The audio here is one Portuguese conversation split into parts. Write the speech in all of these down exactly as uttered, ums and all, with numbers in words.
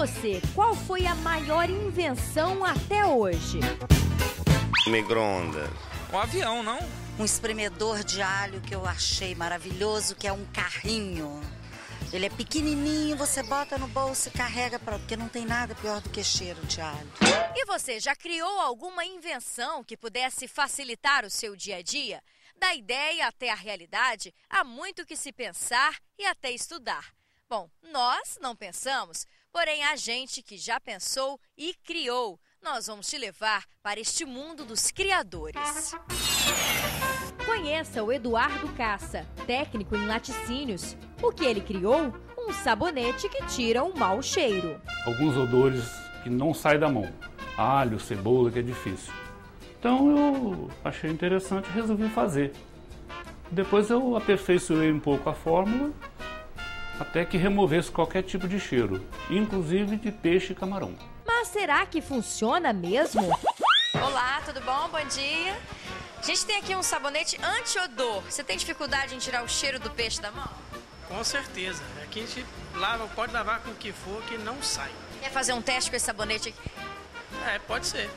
você, qual foi a maior invenção até hoje? Micro-ondas. Um avião, não? Um espremedor de alho que eu achei maravilhoso, que é um carrinho. Ele é pequenininho, você bota no bolso e carrega, pra... porque não tem nada pior do que cheiro de alho. E você já criou alguma invenção que pudesse facilitar o seu dia a dia? Da ideia até a realidade, há muito que se pensar e até estudar. Bom, nós não pensamos, porém a gente que já pensou e criou. Nós vamos te levar para este mundo dos criadores. Conheça o Eduardo Caça, técnico em laticínios. O que ele criou? Um sabonete que tira o mau cheiro. Alguns odores que não saem da mão. Alho, cebola, que é difícil. Então eu achei interessante e resolvi fazer. Depois eu aperfeiçoei um pouco a fórmula até que removesse qualquer tipo de cheiro, inclusive de peixe e camarão. Mas será que funciona mesmo? Olá, tudo bom? Bom dia. A gente tem aqui um sabonete anti-odor. Você tem dificuldade em tirar o cheiro do peixe da mão? Com certeza. Aqui a gente lava, pode lavar com o que for, que não sai. Quer fazer um teste com esse sabonete aqui? É, pode ser.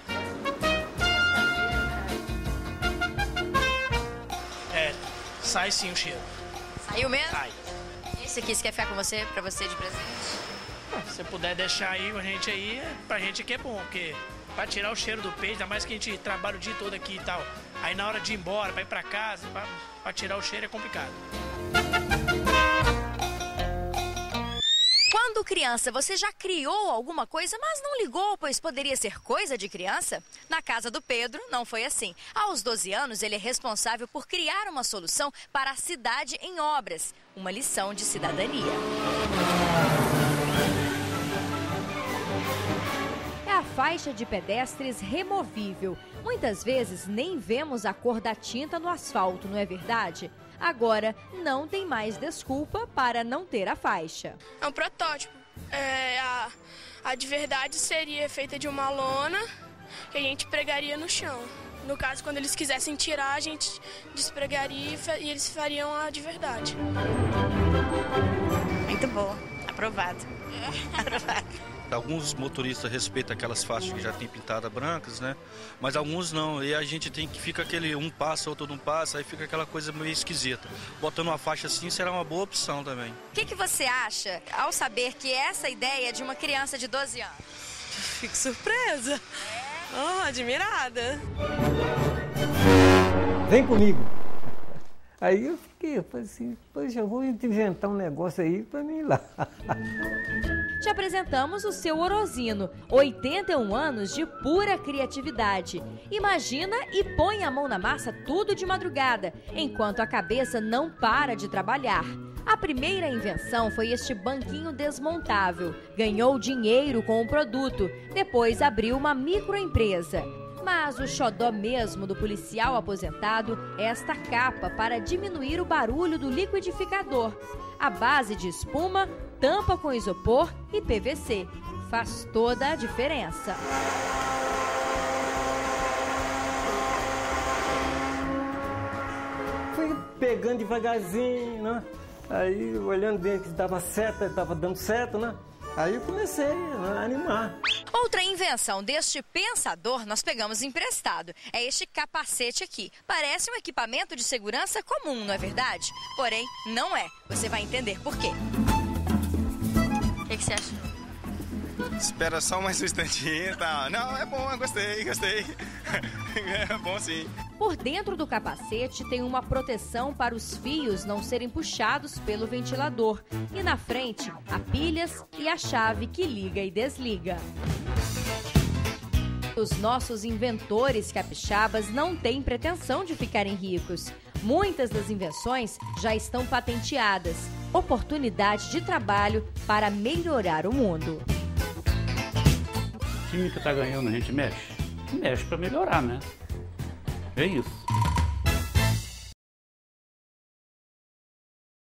É, sai sim o cheiro. Saiu mesmo? Sai. Esse aqui, você quer ficar com você, pra você de presente? Se você puder deixar aí com a gente aí, pra gente que é bom, porque pra tirar o cheiro do peixe, ainda mais que a gente trabalha o dia todo aqui e tal. Aí na hora de ir embora, pra ir pra casa, pra, pra tirar o cheiro é complicado. Quando criança, você já criou alguma coisa, mas não ligou, pois poderia ser coisa de criança? Na casa do Pedro, não foi assim. Aos doze anos, ele é responsável por criar uma solução para a cidade em obras. Uma lição de cidadania. É a faixa de pedestres removível. Muitas vezes nem vemos a cor da tinta no asfalto, não é verdade? Agora, não tem mais desculpa para não ter a faixa. É um protótipo. É, a, a de verdade seria feita de uma lona que a gente pregaria no chão. No caso, quando eles quisessem tirar, a gente despregaria e eles fariam a de verdade. Muito bom. Aprovado. É. Aprovado. Alguns motoristas respeitam aquelas faixas que já tem pintada brancas, né? Mas alguns não. E a gente tem que fica aquele um passa, outro não passa, aí fica aquela coisa meio esquisita. Botando uma faixa assim será uma boa opção também. O que, que você acha ao saber que essa ideia é de uma criança de doze anos? Fico surpresa. É? Oh, admirada. Vem comigo. Aí eu fiquei, eu falei assim, poxa, eu vou inventar um negócio aí para mim ir lá. Te apresentamos o seu Orozino, oitenta e um anos de pura criatividade. Imagina e põe a mão na massa tudo de madrugada, enquanto a cabeça não para de trabalhar. A primeira invenção foi este banquinho desmontável. Ganhou dinheiro com o produto, depois abriu uma microempresa. Mas o xodó mesmo do policial aposentado é esta capa para diminuir o barulho do liquidificador. A base de espuma, tampa com isopor e P V C. Faz toda a diferença. Fui pegando devagarzinho, né? Aí olhando bem que dava certo, estava dando certo, né? Aí eu comecei a animar. Outra invenção deste pensador nós pegamos emprestado. É este capacete aqui. Parece um equipamento de segurança comum, não é verdade? Porém, não é. Você vai entender por quê. O que, que você achou? Espera só mais um instantinho, tá? Não, é bom, eu gostei, gostei. É bom sim. Por dentro do capacete tem uma proteção para os fios não serem puxados pelo ventilador. E na frente, há pilhas e a chave que liga e desliga. Os nossos inventores capixabas não têm pretensão de ficarem ricos. Muitas das invenções já estão patenteadas. Oportunidade de trabalho para melhorar o mundo. O time que tá ganhando, a gente mexe? Mexe para melhorar, né? É isso.